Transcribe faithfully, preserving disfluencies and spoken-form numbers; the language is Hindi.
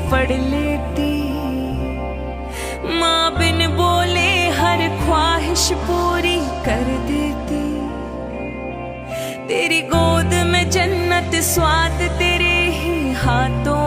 पढ़ लेती। माँ बिन बोले हर ख्वाहिश पूरी कर देती। तेरी गोद में जन्नत स्वाद तेरे ही हाथों